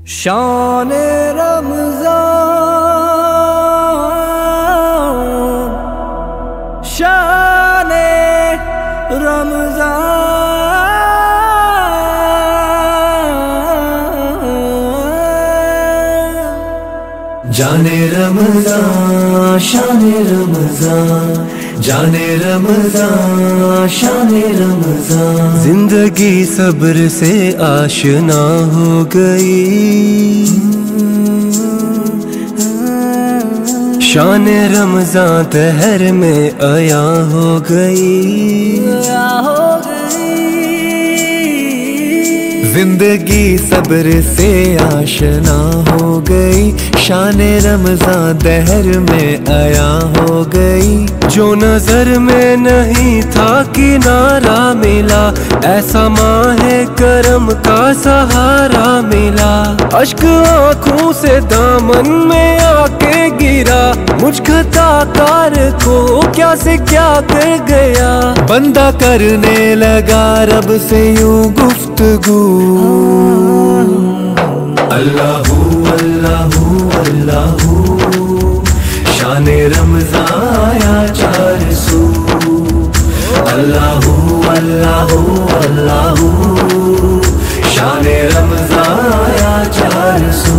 शान रमज़ान, शान रमज़ान। जाने रमज़ान शाने रमज़ान, जाने रमज़ान शाने रमज़ान। जिंदगी सब्र से आशना हो गई, शाने रमज़ान तहर में आया हो गई। जिंदगी सब्र से आशना हो गई, शान रमज़ान दहर में आया हो गई। जो नजर में नहीं था किनारा मिला, ऐसा माहे करम का सहारा मिला। अश्क आँखों से दामन में आके गिरा, मुझ खताकार को क्या से क्या कर गया। बंदा करने लगा रब से यूं गुफ्तगू, अल्लाहू अल्लाहू अल्लाहू। शाने रमज़ान आया 400, अल्लाहू अल्लाहू अल्लाहू। शाने रमज़ान आया 400।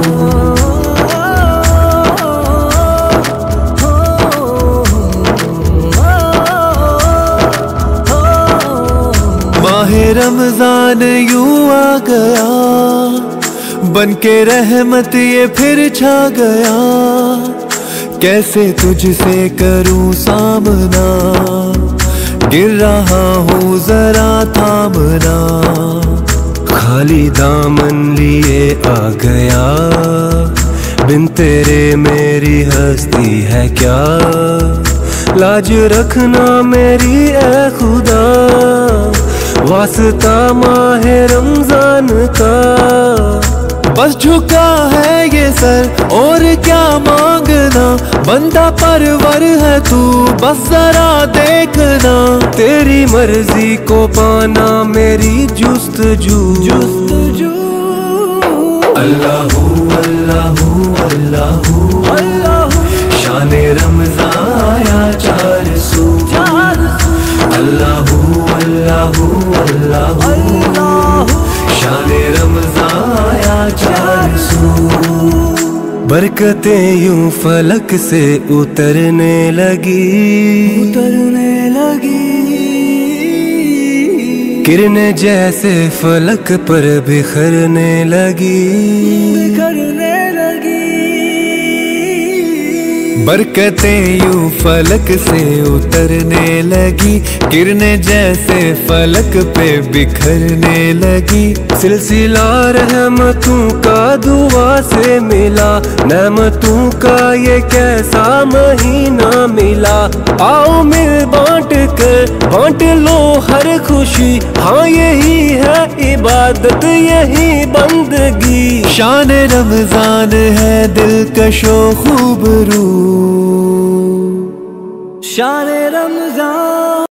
माहे रमज़ान यूं आ गया, बन के रहमत ये फिर छा गया। कैसे तुझसे करूं सामना, गिर रहा हूँ जरा थामना। खाली दामन लिए आ गया, बिन तेरे मेरी हस्ती है क्या। लाज रखना मेरी ए खुदा, वास्ता माहे रमज़ान का। बस झुका है ये सर और क्या मांगना, बंदा परवर है तू बस जरा देखना। तेरी मर्जी को पाना मेरी जुस्तजू, अल्लाहू अल्लाहू अल्लाहू अल्लाहू। शाने रमज़ान आया 400, अल्लाहू अल्लाहू अल्लाहू। शाने रमज़ान आया 400। बरकतें यूं फलक से उतरने लगी, किरणें जैसे फलक पर बिखरने लगी। बरकतें यूं फलक से उतरने लगी, किरणें जैसे फलक पे बिखरने लगी। सिलसिला रहमतों का दुआ से मिला, नेमतों का ये कैसा महीना मिला। आओ मिल बांट कर बांट लो हर खुशी, हाँ यही है इबादत यही बंदगी। शान रमज़ान है दिलकशो खूबरू, शान रमज़ान।